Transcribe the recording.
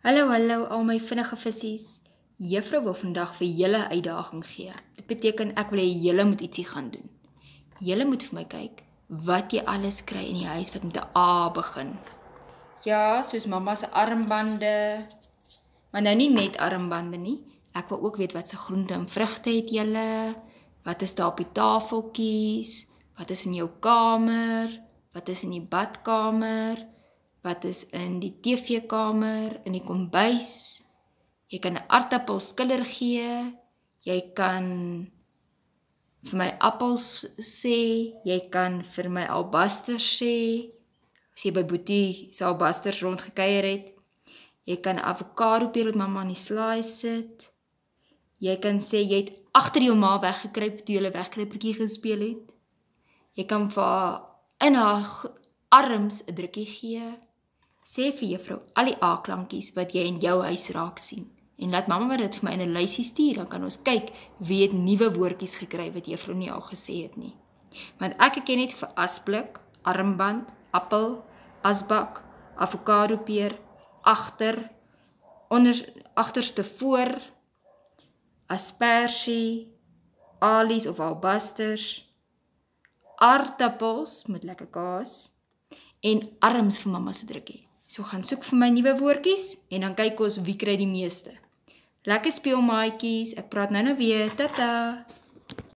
Hallo al my vinnige vissies. Juffrou wil vandag vir julle uitdaging gee. Dit beteken ek wil hê julle moet ietsie gaan doen. Julle moet vir my kyk wat jy alles kry in die huis wat met 'n A begin. Ja, soos mamma se armbande. Maar nou nie net armbande nie. Ek wil ook weet wat se groente en vrugte het julle. Wat is daar op die tafeltjies? Wat is in jou kamer? Wat is in die badkamer? Wat is in die TV-kamer, in die kombuis? Jy kan 'n aardappel skiller gee, jy kan vir my appels sê, jy kan vir my albasters sê, as jy by Boetie se albasters rondgekuier het, jy kan 'n avokado peel wat mamma in die slaai sit, jy kan sê, jy het agter jou ma weggekruip toe jy wegkruipertjie gespeel het, jy kan vir haar in haar arms 'n drukkie gee, sê vir juffrou al die A-klankies wat jy in jou huis raak sien. En laat mamma dit vir my in 'n lysie stuur, dan kan ons kyk wie het nuwe woordjies gekry wat juffrou nie al gesê het nie. Want ek ken net vir asblik, armband, appel, asbak, avokado peer, agterste voor, aspersie, alies of albasters, aardappels met lekker kaas en arms vir mamma se drukkie. So gaan soek vir my nuwe woordjies en dan kyk ons wie kry die meeste. Lekker speel maatjies, ek praat nou weer, tata!